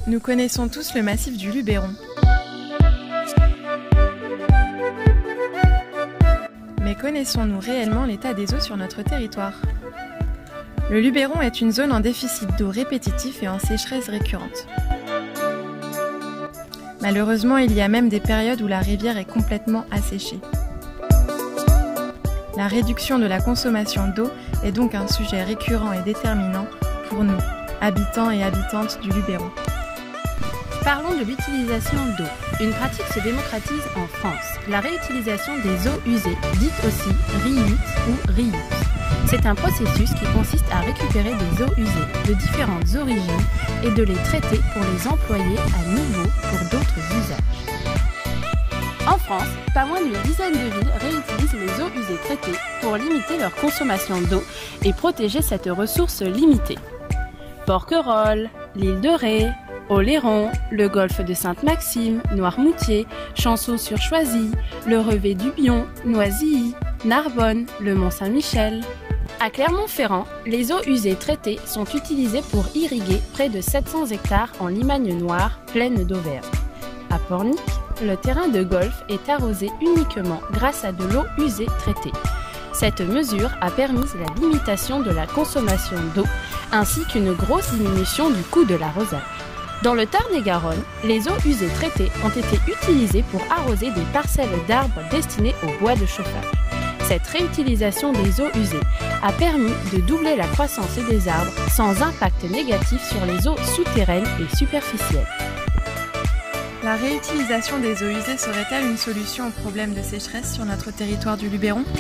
Nous connaissons tous le massif du Luberon. Mais connaissons-nous réellement l'état des eaux sur notre territoire ? Le Luberon est une zone en déficit d'eau répétitif et en sécheresse récurrente. Malheureusement, il y a même des périodes où la rivière est complètement asséchée. La réduction de la consommation d'eau est donc un sujet récurrent et déterminant pour nous, habitants et habitantes du Luberon. Parlons de l'utilisation d'eau. Une pratique se démocratise en France, la réutilisation des eaux usées, dite aussi reuse ou reuse. C'est un processus qui consiste à récupérer des eaux usées de différentes origines et de les traiter pour les employer à nouveau pour d'autres usages. En France, pas moins d'une dizaine de villes réutilisent les eaux usées traitées pour limiter leur consommation d'eau et protéger cette ressource limitée. Porquerolles, l'île de Ré, Oléron, le golfe de Sainte-Maxime, Noirmoutier, Chanceau-sur-Choisy, le Revet du Bion, Noisy, Narbonne, le Mont-Saint-Michel. À Clermont-Ferrand, les eaux usées traitées sont utilisées pour irriguer près de 700 hectares en Limagne noire, pleine d'Auvergne. À Pornic, le terrain de golf est arrosé uniquement grâce à de l'eau usée traitée. Cette mesure a permis la limitation de la consommation d'eau ainsi qu'une grosse diminution du coût de l'arrosage. Dans le Tarn-et-Garonne, les eaux usées traitées ont été utilisées pour arroser des parcelles d'arbres destinées au bois de chauffage. Cette réutilisation des eaux usées a permis de doubler la croissance des arbres sans impact négatif sur les eaux souterraines et superficielles. La réutilisation des eaux usées serait-elle une solution au problème de sécheresse sur notre territoire du Luberon ?